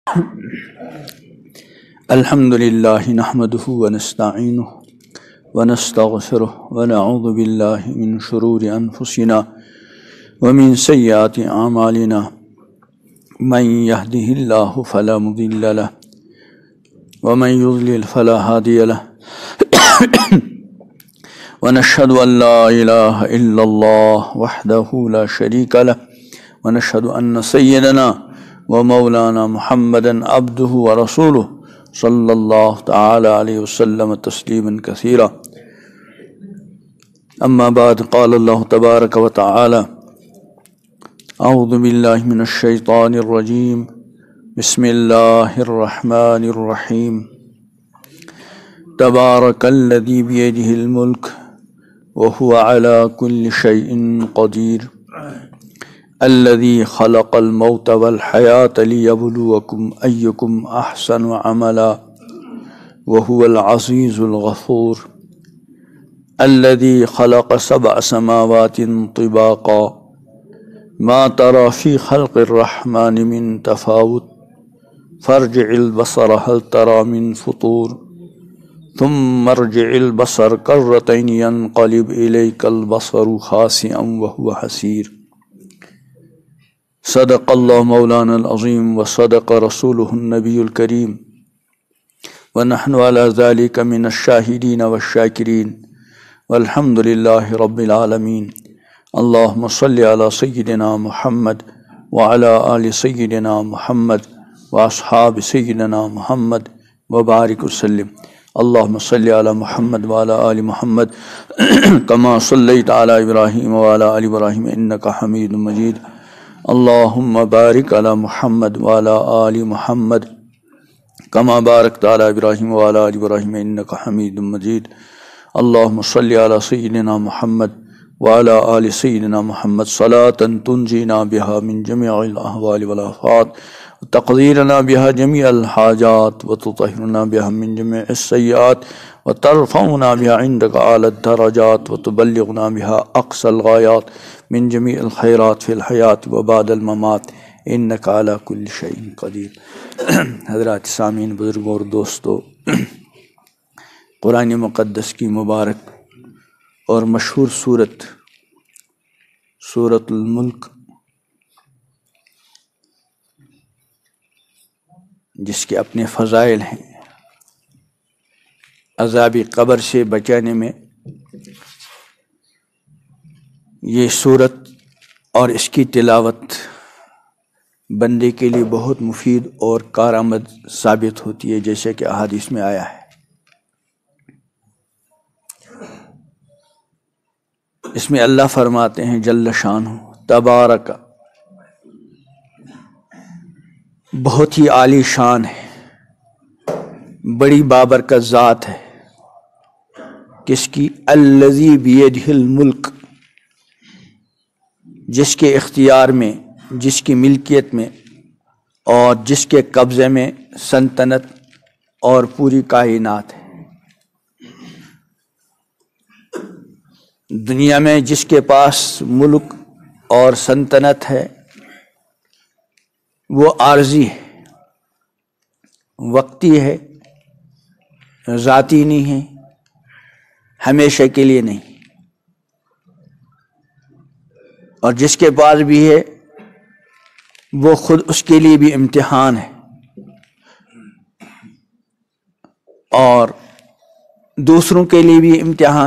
الحمد لله نحمده ونستعينه ونستغفره ونعوذ بالله من شرور أنفسنا ومن سيئات أعمالنا من يهده الله فلا مضل له ومن يضلل فلا هادي له ونشهد أن لا إله إلا الله وحده لا شريك له ونشهد أن سيدنا ومولانا محمدا عبده ورسوله صلی اللہ تعالی علیہ وسلم تسلیما کثیرا اما بعد قال اللہ تبارک و تعالی اعوذ باللہ من الشیطان الرجیم بسم اللہ الرحمن الرحیم تبارک الذی بیدہ الملک وهو على كل شيء قدير الذي خلق الموت والحياة ليبلوكم أيكم أحسن عملا وهو العزيز الغفور الذي خلق 7 سماوات طباقا ما ترى في خلق الرحمن من تفاوت فارجع البصر هل ترى من فطور ثم ارجع البصر كرتين ينقلب إليك البصر خاسئا وهو حسير صدق اللہ مولانا العظیم وصدق رسولہ النبی الکریم ونحن على ذلك من الشاہدین والشاکرین والحمد للہ رب العالمین اللہم صلی علی سیدنا محمد وعلى آل سیدنا محمد واصحاب سیدنا محمد وبارک وسلم اللہم صلی علی محمد وعلى آل محمد کما صلیت علی ابراہیم وعلى آل ابراہیم انک حمید مجید اللہم بارک علی محمد وعلی آل محمد کما بارکت علی ابراہیم وعلی آل ابراہیم انک حمید مجید اللہم صلی علی سیدنا محمد وعلی آل سیدنا محمد صلاة تنجینا بها من جميع الاحوال والآفات وتقدیرنا بها جميع الحاجات وتطہرنا بها من جميع السیئات وترفعنا بها عندك اعلی الدرجات وتبلغنا بها اقصى الغایات من جميع الخیرات فی الحیات وبعد الممات انک علی کل شیء قدیر۔ حضرات سامعین، بزرگوں اور دوستو، قرآن مقدس کی مبارک اور مشہور سورۃ الملک، جس کے اپنے فضائل ہیں، عذاب قبر سے بچانے میں یہ سورت اور اس کی تلاوت بندے کے لیے بہت مفید اور کارآمد ثابت ہوتی ہے، جیسے کہ احادیث میں آیا ہے۔ اس میں اللہ فرماتے ہیں جل شانہ، تبارک، بہت ہی عالی شان ہے، بڑی بابرکت ذات ہے، کس کی؟ الذی بیدہ الملک، جس کے اختیار میں، جس کی ملکیت میں اور جس کے قبضے میں سلطنت اور پوری کائنات ہے۔ دنیا میں جس کے پاس ملک اور سلطنت ہے وہ عارضی ہے، وقتی ہے، ذاتی نہیں ہے، ہمیشہ کے لیے نہیں، اور جس کے پاس بھی ہے وہ خود اس کے لیے بھی امتحان ہے اور دوسروں کے لیے بھی امتحان،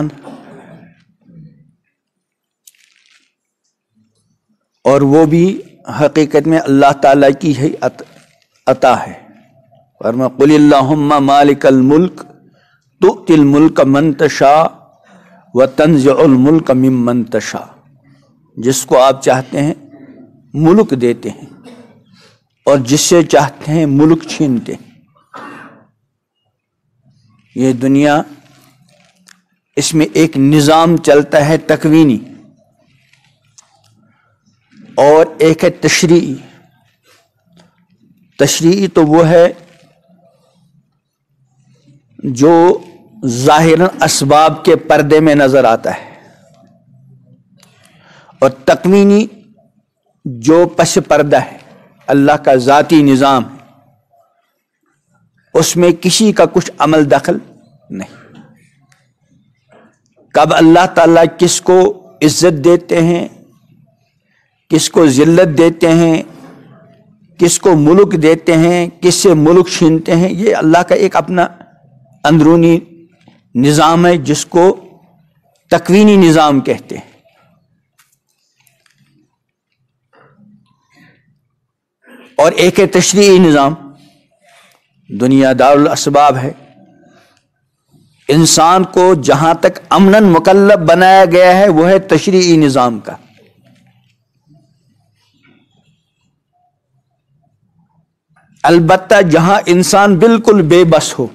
اور وہ بھی حقیقت میں اللہ تعالیٰ کی ہی عطا ہے۔ فرمایا قل اللہم مالک الملک تؤتی الملک من تشاء وتنزع الملک ممن تشاء، جس کو آپ چاہتے ہیں ملک دیتے ہیں اور جس سے چاہتے ہیں ملک چھینتے ہیں۔ یہ دنیا، اس میں ایک نظام چلتا ہے تکوینی اور ایک ہے تشریعی۔ تشریعی تو وہ ہے جو ظاہراً اسباب کے پردے میں نظر آتا ہے، اور تکوینی جو پس پردہ ہے، اللہ کا ذاتی نظام ہے، اس میں کسی کا کچھ عمل دخل نہیں۔ کب اللہ تعالیٰ کس کو عزت دیتے ہیں، کس کو ذلت دیتے ہیں، کس کو ملک دیتے ہیں، کس سے ملک چھینتے ہیں، یہ اللہ کا ایک اپنا اندرونی نظام ہے جس کو تکوینی نظام کہتے ہیں۔ اور ایک ہے تشریعی نظام، دنیا دار الاسباب ہے۔ انسان کو جہاں تک امناً مکلف بنایا گیا ہے وہ ہے تشریعی نظام کا۔ البتہ جہاں انسان بالکل بے بس ہو،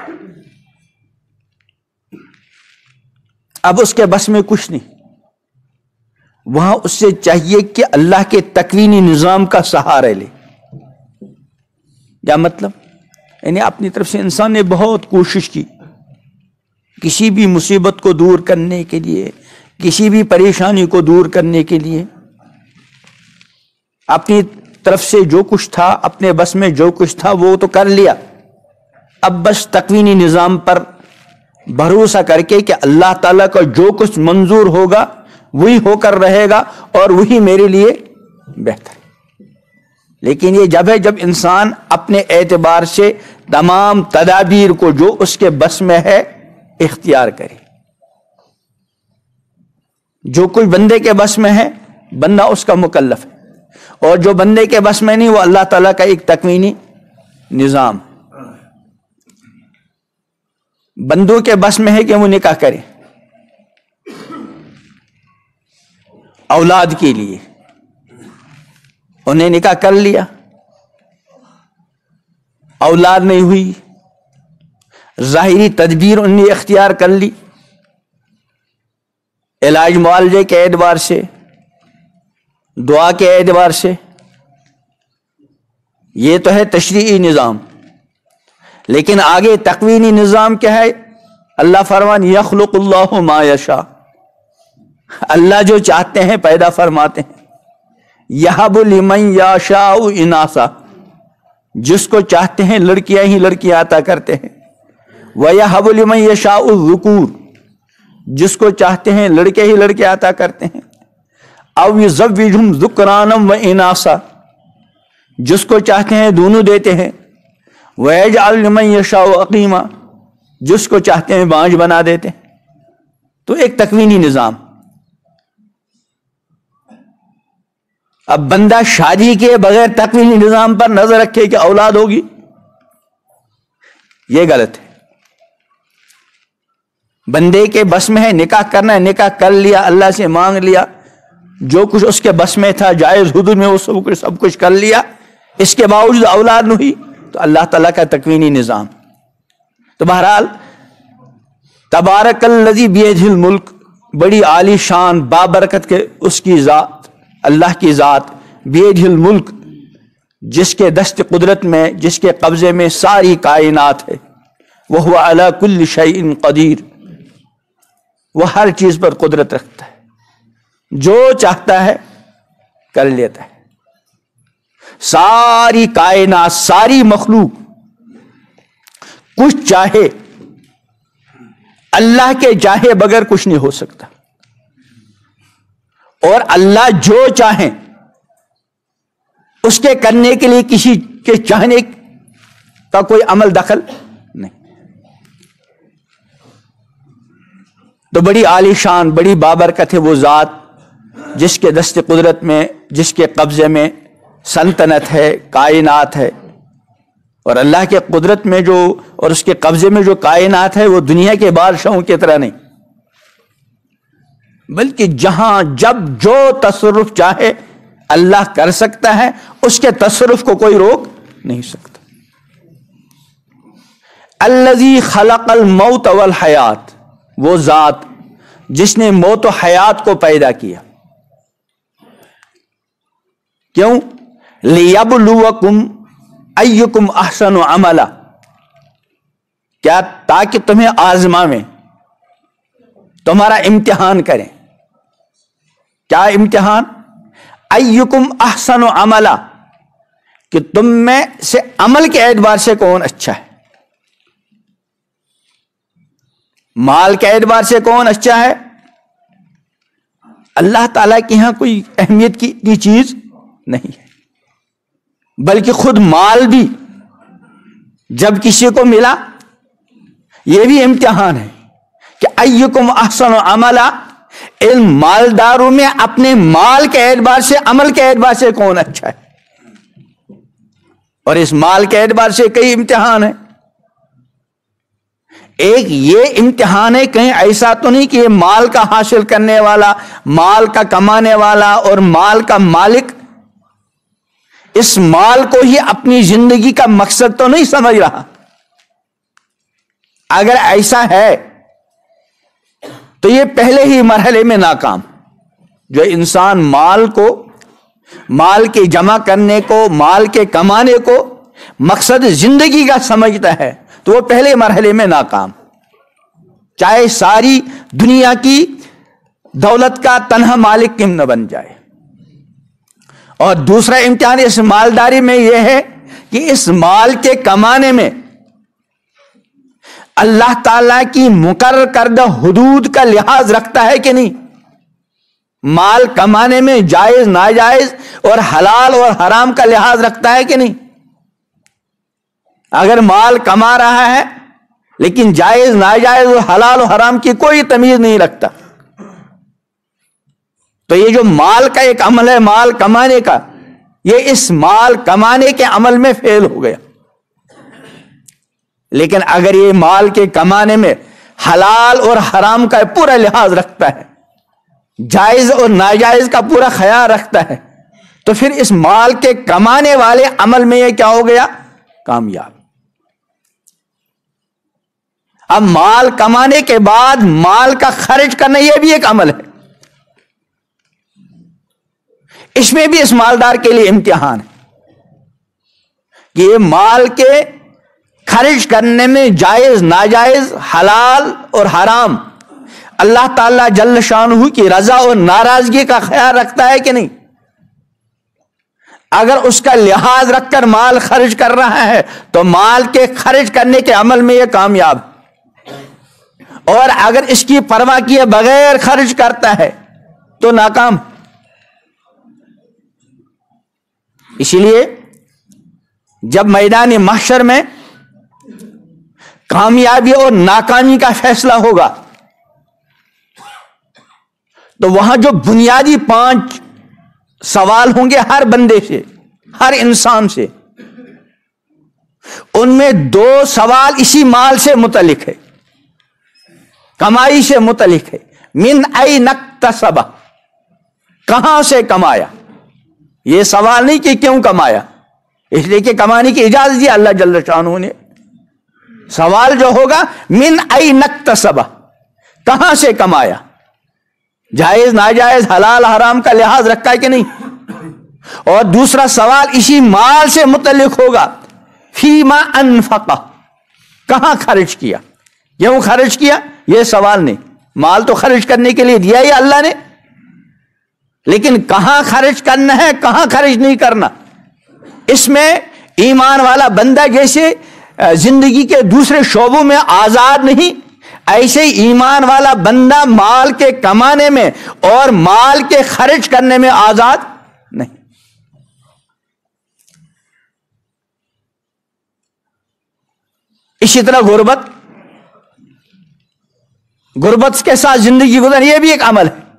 اب اس کے بس میں کچھ نہیں، وہاں اس سے چاہیے کہ اللہ کے تکوینی نظام کا سہارا لے۔ کیا مطلب؟ یعنی اپنی طرف سے انسان نے بہت کوشش کی کسی بھی مصیبت کو دور کرنے کے لیے، کسی بھی پریشانی کو دور کرنے کے لیے، اپنی طرف سے جو کچھ تھا، اپنے بس میں جو کچھ تھا وہ تو کر لیا۔ اب بس تکوینی نظام پر بھروسہ کر کے کہ اللہ تعالیٰ کا جو کچھ منظور ہوگا وہی ہو کر رہے گا اور وہی میرے لیے بہتر ہے۔ لیکن یہ جب ہے جب انسان اپنے اعتبار سے تمام تدابیر کو جو اس کے بس میں ہے اختیار کرے۔ جو کچھ بندے کے بس میں ہے بندہ اس کا مکلف ہے، اور جو بندے کے بس میں نہیں وہ اللہ تعالیٰ کا ایک تکوینی نظام۔ بندوں کے بس میں ہے کہ وہ نکاح کرے اولاد کے لیے، انہیں نکاح کر لیا، اولاد نہیں ہوئی، ظاہری تدبیر انہیں اختیار کر لی، علاج معالجے کے اعتبار سے، دعا کے اعتبار سے، یہ تو ہے تشریعی نظام۔ لیکن آگے تکوینی نظام کیا ہے؟ اللہ فرمان یخلق اللہ ما یشاء، اللہ جو چاہتے ہیں پیدا فرماتے ہیں۔ یہب لمن یشاء اناثا، جس کو چاہتے ہیں لڑکیاں ہی لڑکیاں عطا کرتے ہیں۔ وَيَهَبُ لِمَن يَشَاءُ الذُّكُورَ، جس کو چاہتے ہیں لڑکے ہی لڑکے عطا کرتے ہیں۔ أَوْ يُزَوِّجُهُمْ ذُكْرَانًا وَإِنَاثًا، جس کو چاہتے ہیں دونوں دیتے ہیں۔ وَيَجْعَلُ لِمَن يَشَاءُ عَقِيمًا، جس کو چاہتے ہیں بانجھ بنا دیتے ہیں۔ تو ایک تکوینی نظام۔ اب بندہ شادی کے بغیر تکوینی نظام پر نظر رکھے کہ اولاد ہوگی، یہ غلط ہے۔ بندے کے بس میں ہے نکاح کرنا ہے، نکاح کر لیا، اللہ سے مانگ لیا، جو کچھ اس کے بس میں تھا جائز حدود میں وہ سب کچھ کر لیا، اس کے باوجود اولاد نہیں ہوئی تو اللہ تعالیٰ کا تکوینی نظام۔ تو بہرحال تبارک الذی بیدہ الملک، بڑی عالی شان بابرکت کے اس کی ذات، اللہ کی ذات، بیدہ الملک، جس کے دست قدرت میں، جس کے قبضے میں ساری کائنات ہے۔ وہو علی کل شیء قدیر، وہ ہر چیز پر قدرت رکھتا ہے، جو چاہتا ہے کر لیتا ہے۔ ساری کائنات، ساری مخلوق کچھ چاہے، اللہ کے چاہے بغیر کچھ نہیں ہو سکتا، اور اللہ جو چاہیں اس کے کرنے کے لیے کسی کے چاہنے کا کوئی عمل دخل نہیں۔ تو بڑی عالی شان، بڑی بابرکت ہے وہ ذات جس کے دست قدرت میں، جس کے قبضے میں سلطنت ہے، کائنات ہے۔ اور اللہ کے قدرت میں جو اور اس کے قبضے میں جو کائنات ہے وہ دنیا کے بادشاہوں کی طرح نہیں، بلکہ جہاں جب جو تصرف چاہے اللہ کر سکتا ہے، اس کے تصرف کو کوئی روک نہیں سکتا۔ الذی خلق الموت والحیات، وہ ذات جس نے موت و حیات کو پیدا کیا۔ کیوں؟ لیبلوکم ایکم احسن عملا، کیا؟ تاکہ تمہیں آزمائیں، تمہارا امتحان کریں۔ کیا امتحان؟ ایکم احسن عملا، کہ تم میں سے عمل کے اعتبار سے کون اچھا ہے۔ مال کے اعتبار سے کون اچھا ہے؟ اللہ تعالیٰ کے یہاں کوئی اہمیت کی چیز نہیں ہے، بلکہ خود مال بھی جب کسی کو ملا یہ بھی امتحان ہے کہ ایکم احسن عملا، ان مالداروں میں اپنے مال کے اعتبار سے، عمل کے اعتبار سے کون اچھا ہے. اور اس مال کے اعتبار سے کئی امتحان ہیں. ایک یہ امتحان ہے کہیں ایسا تو نہیں کہ یہ مال کا حاصل کرنے والا، مال کا کمانے والا اور مال کا مالک اس مال کو ہی اپنی زندگی کا مقصد تو نہیں سمجھ رہا. اگر ایسا ہے تو یہ پہلے ہی مرحلے میں ناکام. جو انسان مال کے جمع کرنے کو، مال کے کمانے کو مقصد زندگی کا سمجھتا ہے تو وہ پہلے مرحلے میں ناکام، چاہے ساری دنیا کی دولت کا تنہا مالک کیوں نہ بن جائے. اور دوسرا امتحان اس مالداری میں یہ ہے کہ اس مال کے کمانے میں اللہ تعالیٰ کی مقرر کردہ حدود کا لحاظ رکھتا ہے کہ نہیں. مال کمانے میں جائز ناجائز اور حلال اور حرام کا لحاظ رکھتا ہے کہ نہیں. اگر مال کما رہا ہے لیکن جائز ناجائز اور حلال اور حرام کی کوئی تمیز نہیں رکھتا تو یہ جو مال کا ایک عمل ہے، مال کمانے کا، یہ اس مال کمانے کے عمل میں فیل ہو گیا. لیکن اگر یہ مال کے کمانے میں حلال اور حرام کا پورا لحاظ رکھتا ہے، جائز اور ناجائز کا پورا خیال رکھتا ہے، تو پھر اس مال کے کمانے والے عمل میں یہ کیا ہو گیا؟ کامیاب. اب مال کمانے کے بعد مال کا خرچ کرنا یہ بھی ایک عمل ہے. اس میں بھی اس مالدار کے لیے امتحان ہے کہ یہ مال کے خرچ کرنے میں جائز ناجائز، حلال اور حرام اللہ تعالیٰ جل شانہ کی رضا اور ناراضگی کا خیال رکھتا ہے کہ نہیں. اگر اس کا لحاظ رکھ کر مال خرچ کر رہا ہے تو مال کے خرچ کرنے کے عمل میں یہ کامیاب، اور اگر اس کی پرواہ کیے بغیر خرچ کرتا ہے تو ناکام. اسی لیے جب میدان محشر میں کامیابی اور ناکامی کا فیصلہ ہوگا تو وہاں جو بنیادی 5 سوال ہوں گے ہر بندے سے، ہر انسان سے، ان میں 2 سوال اسی مال سے متعلق ہے، کمائی سے متعلق ہے. من این اکتسب، کہاں سے کمایا. یہ سوال نہیں کہ کیوں کمایا، اس لیے کہ کمانے کی اجازت دی اللہ جل شانہ نے. سوال جو ہوگا من این اکتسب، کہاں سے کمایا، جائز ناجائز حلال حرام کا لحاظ رکھا ہے کہ نہیں. اور دوسرا سوال اسی مال سے متعلق ہوگا، فیما انفقہ، کہاں خرچ کیا، کیوں خرچ کیا. یہ سوال نہیں، مال تو خرچ کرنے کے لیے دیا ہی اللہ نے، لیکن کہاں خرچ کرنا ہے، کہاں خرچ نہیں کرنا، اس میں ایمان والا بندہ جیسے زندگی کے دوسرے شعبوں میں آزاد نہیں، ایسے ایمان والا بندہ مال کے کمانے میں اور مال کے خرچ کرنے میں آزاد نہیں. اسی طرح غربت کے ساتھ زندگی گزر، یہ بھی ایک عمل ہے.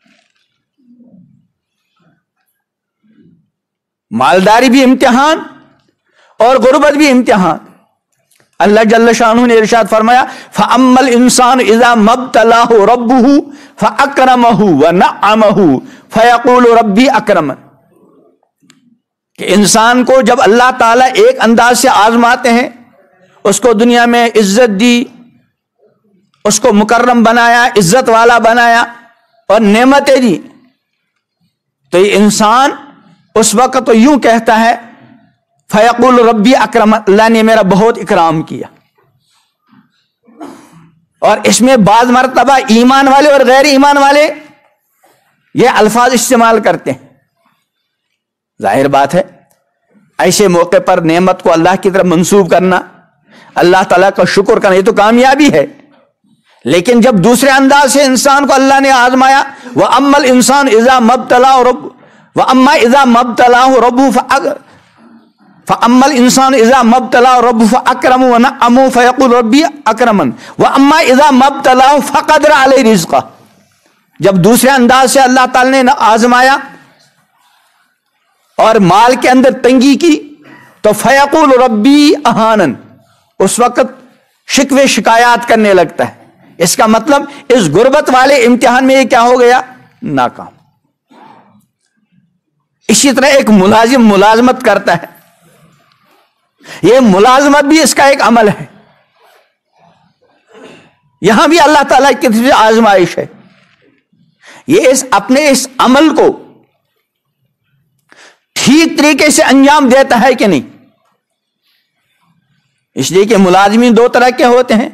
مالداری بھی امتحان اور غربت بھی امتحان. اللہ جل شانہ نے ارشاد فرمایا فَأَمَّا الْإِنسَانُ إِذَا مَبْتَلَاهُ رَبُّهُ فَأَكْرَمَهُ وَنَعَّمَهُ فَيَقُولُ رَبِّي أَكْرَمَنِ. کہ انسان کو جب اللہ تعالیٰ ایک انداز سے آزماتے ہیں، اس کو دنیا میں عزت دی، اس کو مکرم بنایا، عزت والا بنایا اور نعمتیں دی، تو یہ انسان اس وقت تو یوں کہتا ہے فیقول ربی اکرم، اللہ نے میرا بہت اکرام کیا. اور اس میں بعض مرتبہ ایمان والے اور غیر ایمان والے یہ الفاظ استعمال کرتے ہیں. ظاہر بات ہے ایسے موقع پر نعمت کو اللہ کی طرف منسوب کرنا، اللہ تعالیٰ کا شکر کرنا، یہ تو کامیابی ہے. لیکن جب دوسرے انداز سے انسان کو اللہ نے آزمایا، وَأَمَّا الْإِنسَانُ إِذَا مَا ابْتَلَاهُ رَبُّهُ وَأَمَّا إِذَا مَا ابْتَلَاهُ رَبُّهُ فَأَمَّا الْإِنسَانُ إِذَا مَا ابْتَلَاهُ رَبُّهُ فَأَكْرَمَهُ وَنَعَّمَهُ فَيَقُولُ رَبِّي أَكْرَمَنِ وَأَمَّا إِذَا مَا ابْتَلَاهُ فَقَدَرَ عَلَيْهِ رِزْقَهُ۔ جب دوسرے انداز سے اللہ تعالی نے آزمایا اور مال کے اندر تنگی کی تو فَيَقُولُ رَبِّي أَهَانَنِ، اس وقت شکوے شکایات کرنے لگتا ہے۔ اس کا مطلب اس غربت والے امتحان میں یہ کیا ہو گیا؟ ناکام۔ اسی طرح ایک ملازم ملازمت کرتا ہے، یہ ملازمت بھی اس کا ایک عمل ہے، یہاں بھی اللہ تعالیٰ کی طرف سے آزمائش ہے، یہ اپنے اس عمل کو ٹھیک طریقے سے انجام دیتا ہے کہ نہیں۔ اس لیے کہ ملازمین دو طرح کے ہوتے ہیں،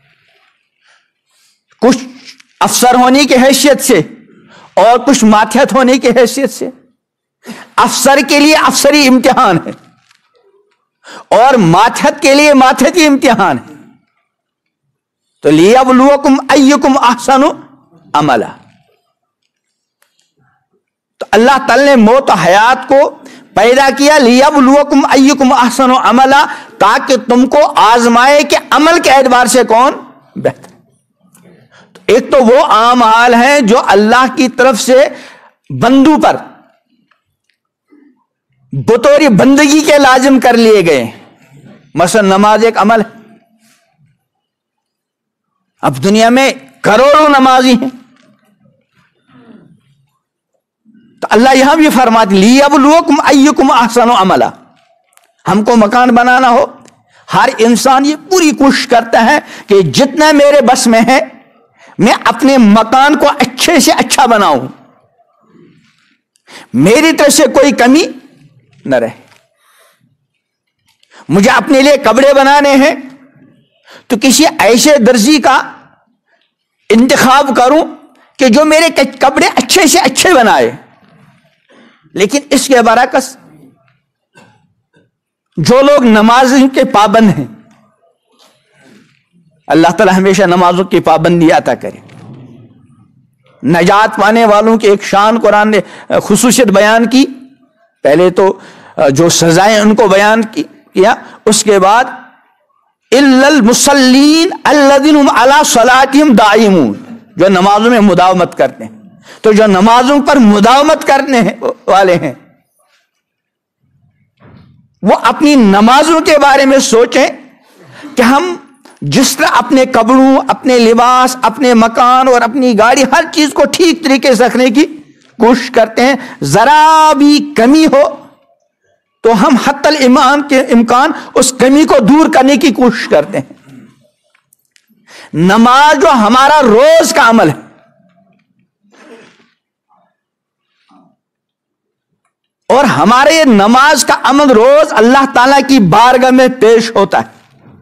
کچھ افسر ہونے کی حیثیت سے اور کچھ ماتحت ہونے کی حیثیت سے۔ افسر کے لیے افسری امتحان ہے اور ماتحت کے لیے ماتحتی امتحان ہے۔ تو لِيَبْلُوَكُمْ أَيُّكُمْ أَحْسَنُ عَمَلًا، تو اللہ تعالی نے موت و حیات کو پیدا کیا لِيَبْلُوَكُمْ أَيُّكُمْ أَحْسَنُ عَمَلًا، تاکہ تم کو آزمائے کہ عمل کے اعتبار سے کون بہتر۔ ایک تو وہ اعمال ہیں جو اللہ کی طرف سے بندوں پر بطور بندگی کے لازم کر لیے گئے، مثلا نماز ایک عمل ہے۔ اب دنیا میں کروڑوں نمازی ہیں، تو اللہ یہاں بھی فرماتے لِيَبْلُوَكُمْ أَيُّكُمْ أَحْسَنُ عَمَلًا۔ ہم کو مکان بنانا ہو، ہر انسان یہ پوری کوشش کرتا ہے کہ جتنا میرے بس میں ہے میں اپنے مکان کو اچھے سے اچھا بناؤں، میری طرف سے کوئی کمی نہ رہے۔ مجھے اپنے لیے کپڑے بنانے ہیں تو کسی ایسے درزی کا انتخاب کروں کہ جو میرے کپڑے اچھے سے اچھے بنائے۔ لیکن اس کے برعکس جو لوگ نماز کے پابند ہیں، اللہ تعالی ہمیشہ نمازوں کی پابندی عطا کرے۔ نجات پانے والوں کی ایک شان قرآن نے خصوصیت بیان کی، پہلے تو جو سزائیں ان کو بیان کیا، اس کے بعد الا المصلین الذین هم علی صلاتهم دائمون، جو نمازوں میں مداومت کرتے ہیں۔ تو جو نمازوں پر مداومت کرنے والے ہیں وہ اپنی نمازوں کے بارے میں سوچیں کہ ہم جس طرح اپنے کپڑوں، اپنے لباس، اپنے مکان اور اپنی گاڑی، ہر چیز کو ٹھیک طریقے سے رکھنے کی کوشش کرتے ہیں، ذرا بھی کمی ہو تو ہم حتی الامکان اس کمی کو دور کرنے کی کوشش کرتے ہیں۔ نماز جو ہمارا روز کا عمل ہے، اور ہمارے نماز کا عمل روز اللہ تعالی کی بارگاہ میں پیش ہوتا ہے۔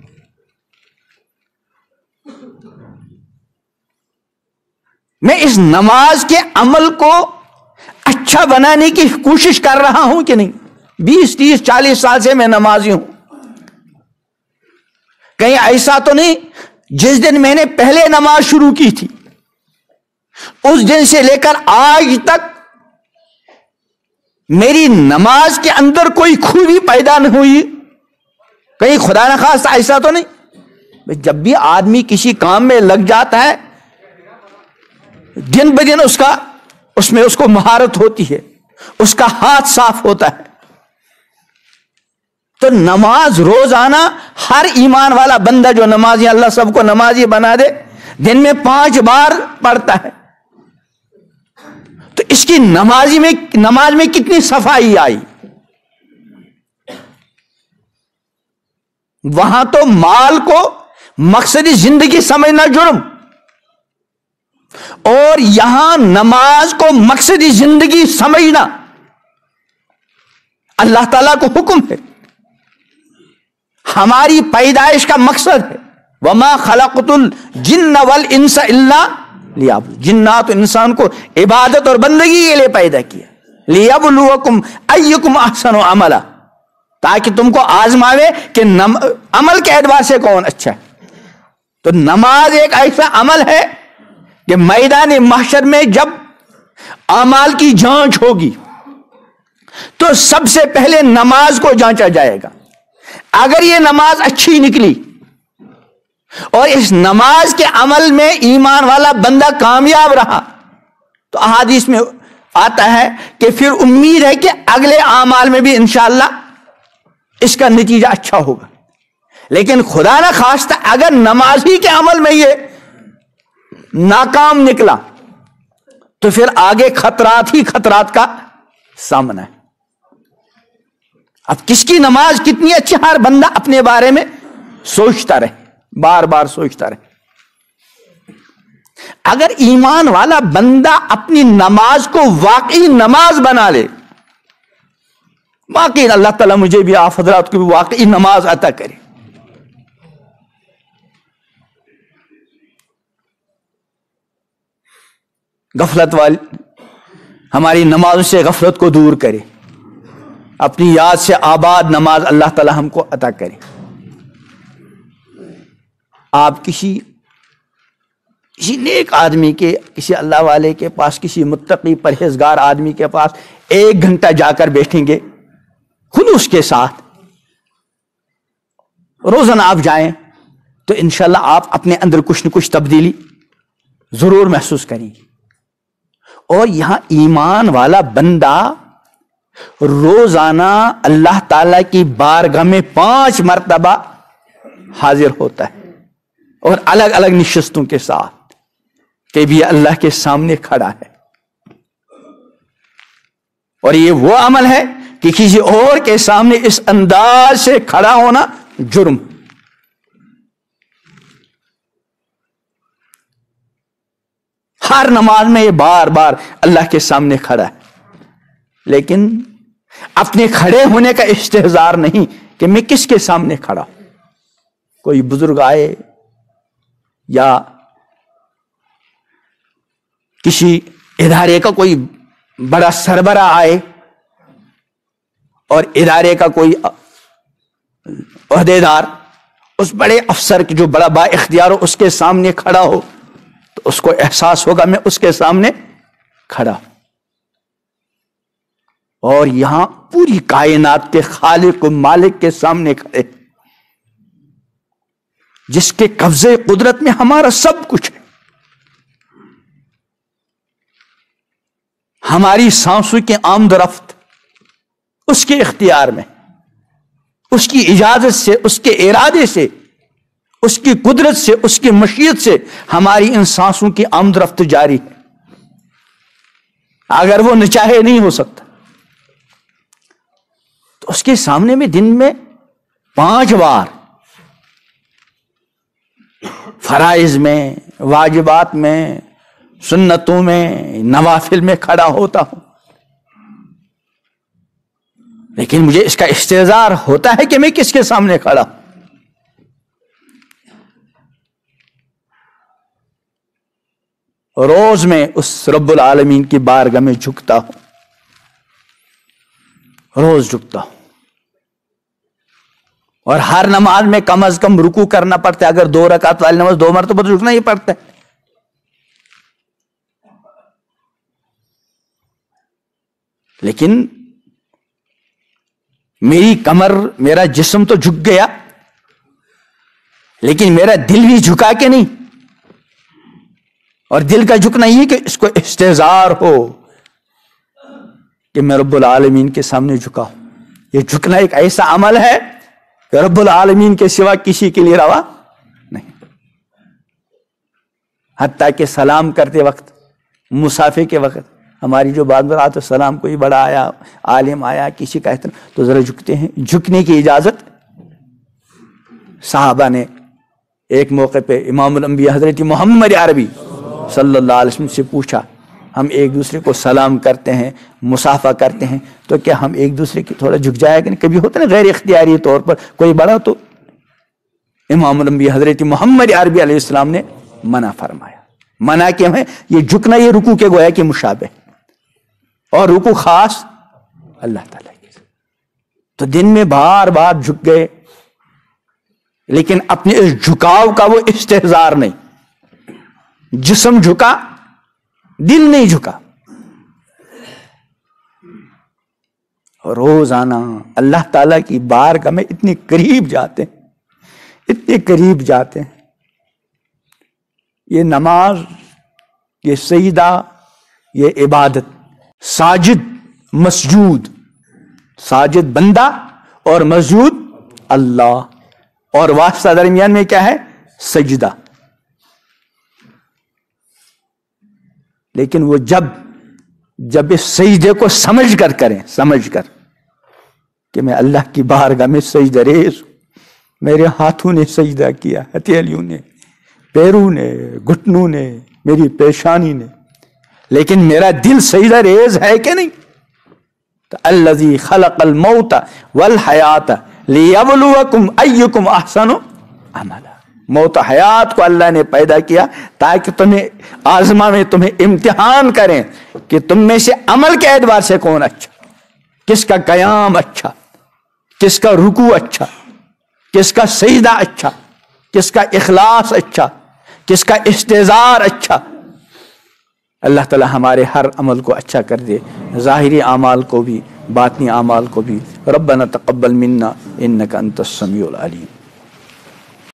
میں اس نماز کے عمل کو اچھا بنانے کی کوشش کر رہا ہوں کہ نہیں؟ 20 30 40 سال سے میں نمازی ہوں، کہیں ایسا تو نہیں جس دن میں نے پہلے نماز شروع کی تھی اس دن سے لے کر آج تک میری نماز کے اندر کوئی خوبی پیدا نہیں ہوئی؟ کہیں خدا نخواستہ ایسا تو نہیں؟ جب بھی آدمی کسی کام میں لگ جاتا ہے دن بدن اس میں اس کو مہارت ہوتی ہے، اس کا ہاتھ صاف ہوتا ہے۔ تو نماز روزانہ ہر ایمان والا بندہ جو نمازی، اللہ سب کو نمازی بنا دے، دن میں 5 بار پڑھتا ہے، تو اس کی نماز میں کتنی صفائی آئی۔ وہاں تو مال کو مقصدی زندگی سمجھنا جرم، اور یہاں نماز کو مقصدی زندگی سمجھنا اللہ تعالیٰ کو حکم ہے، ہماری پیدائش کا مقصد ہے۔ وما خلقت الجن والانس الا لیعبدون، جنات انسان کو عبادت اور بندگی کے لیے پیدا کیا، لیبلوکم ایکم احسن عملا، تاکہ تم کو آزماوے کہ عمل کے اعتبار سے کون اچھا ہے۔ تو نماز ایک ایسا عمل ہے کہ میدان محشر میں جب اعمال کی جانچ ہوگی تو سب سے پہلے نماز کو جانچا جائے گا. اگر یہ نماز اچھی نکلی اور اس نماز کے عمل میں ایمان والا بندہ کامیاب رہا تو احادیث میں آتا ہے کہ پھر امید ہے کہ اگلے اعمال میں بھی انشاءاللہ اس کا نتیجہ اچھا ہوگا. لیکن خدا نہ خواستہ اگر نماز ہی کے عمل میں یہ ناکام نکلا تو پھر آگے خطرات ہی خطرات کا سامنا ہے. اب کس کی نماز کتنی اچھی، ہر بندہ اپنے بارے میں سوچتا رہے، بار بار سوچتا رہے. اگر ایمان والا بندہ اپنی نماز کو واقعی نماز بنا لے، واقعی اللہ تعالیٰ مجھے بھی آپ حضرات کو بھی واقعی نماز عطا کرے. غفلت والی ہماری نمازوں سے غفلت کو دور کرے، اپنی یاد سے آباد نماز اللہ تعالیٰ ہم کو عطا کرے. آپ کسی نیک آدمی کے، کسی اللہ والے کے پاس، کسی متقی پرہیزگار آدمی کے پاس 1 گھنٹہ جا کر بیٹھیں گے خلوص کے ساتھ، روزانہ آپ جائیں تو انشاءاللہ آپ اپنے اندر کچھ نہ کچھ تبدیلی ضرور محسوس کریں گے. اور یہاں ایمان والا بندہ روزانہ اللہ تعالی کی بارگاہ میں 5 مرتبہ حاضر ہوتا ہے، اور الگ الگ نشستوں کے ساتھ کہ بھی اللہ کے سامنے کھڑا ہے. اور یہ وہ عمل ہے کہ کسی اور کے سامنے اس انداز سے کھڑا ہونا جرم. ہر نماز میں یہ بار بار اللہ کے سامنے کھڑا ہے، لیکن اپنے کھڑے ہونے کا استحضار نہیں کہ میں کس کے سامنے کھڑا ہوں. کوئی بزرگ آئے یا کسی ادارے کا کوئی بڑا سربراہ آئے اور ادارے کا کوئی عہدیدار اس بڑے افسر کی جو بڑا با اختیار ہو اس کے سامنے کھڑا ہو تو اس کو احساس ہوگا میں اس کے سامنے کھڑا ہوں. اور یہاں پوری کائنات کے خالق و مالک کے سامنے کھڑے، جس کے قبضے قدرت میں ہمارا سب کچھ ہے. ہماری سانسوں کی آمد و رفت اس کے اختیار میں، اس کی اجازت سے، اس کے ارادے سے، اس کی قدرت سے، اس کی مشیت سے ہماری ان سانسوں کی آمد و رفت جاری ہے. اگر وہ نہ چاہے نہیں ہو سکتا. تو اس کے سامنے میں دن میں 5 بار فرائض میں، واجبات میں، سنتوں میں، نوافل میں کھڑا ہوتا ہوں. لیکن مجھے اس کا استحضار ہوتا ہے کہ میں کس کے سامنے کھڑا ہوں. روز میں اس رب العالمین کی بارگاہ میں جھکتا ہوں، روز جھکتا ہوں. اور ہر نماز میں کم از کم رکوع کرنا پڑتا ہے. اگر 2 رکعت والی نماز 2 مرتبہ تو جھکنا ہی پڑتا ہے. لیکن میری کمر، میرا جسم تو جھک گیا، لیکن میرا دل بھی جھکا کہ نہیں. اور دل کا جھکنا یہ کہ اس کو استحضار ہو کہ میں رب العالمین کے سامنے جھکا ہوں. یہ جھکنا ایک ایسا عمل ہے کہ رب العالمین کے سوا کسی کے لیے روا نہیں. حتیٰ کہ سلام کرتے وقت، مصافحے کے وقت، ہماری جو بات برات سلام، کوئی بڑا آیا، عالم آیا، کسی کا احترام تو ذرا جھکتے ہیں. جھکنے کی اجازت صحابہ نے ایک موقع پہ امام الانبیاء حضرت محمد عربی صلی اللہ علیہ وسلم سے پوچھا، ہم ایک دوسرے کو سلام کرتے ہیں، مصافحہ کرتے ہیں، تو کیا ہم ایک دوسرے کی تھوڑا جھک جائے گا؟ کبھی ہوتا ہے نا غیر اختیاری طور پر کوئی بڑا، تو امام الانبیاء حضرت محمد عربی علیہ السلام نے منع فرمایا. منع کیوں ہے؟ یہ جھکنا یہ رکوع کے گویا کہ مشابہ، اور رکوع خاص اللہ تعالیٰ کی. تو دن میں بار بار جھک گئے لیکن اپنے اس جھکاؤ کا وہ استحضار نہیں. جسم جھکا, دل نہیں جھکا. روزانہ اللہ تعالیٰ کی بارگاہ میں اتنے قریب جاتے ہیں, اتنے قریب جاتے ہیں. یہ نماز, یہ سجدہ, یہ عبادت. ساجد مسجود, ساجد بندہ اور مسجود اللہ, اور واسطہ درمیان میں کیا ہے؟ سجدہ. لیکن وہ جب اس سجدے کو سمجھ کر کریں, سمجھ کر کہ میں اللہ کی بارگاہ میں سجدہ ریز ہوں, میرے ہاتھوں نے سجدہ کیا, ہتھیلیوں نے, پیروں نے, گھٹنوں نے, میری پیشانی نے, لیکن میرا دل سجدہ ریز ہے کہ نہیں؟ تو الذی خلق الموت والحیات لیبلوکم ایکم احسن عملا. موت و حیات کو اللہ نے پیدا کیا تاکہ تمہیں آزما میں, تمہیں امتحان کریں کہ تم میں سے عمل کے اعتبار سے کون اچھا, کس کا قیام اچھا, کس کا رکوع اچھا, کس کا سجدہ اچھا, کس کا اخلاص اچھا, کس کا استحضار اچھا. اللہ تعالی ہمارے ہر عمل کو اچھا کر دے, ظاہری اعمال کو بھی, باطنی اعمال کو بھی. ربنا تقبل منا انک انت السمیع العلیم.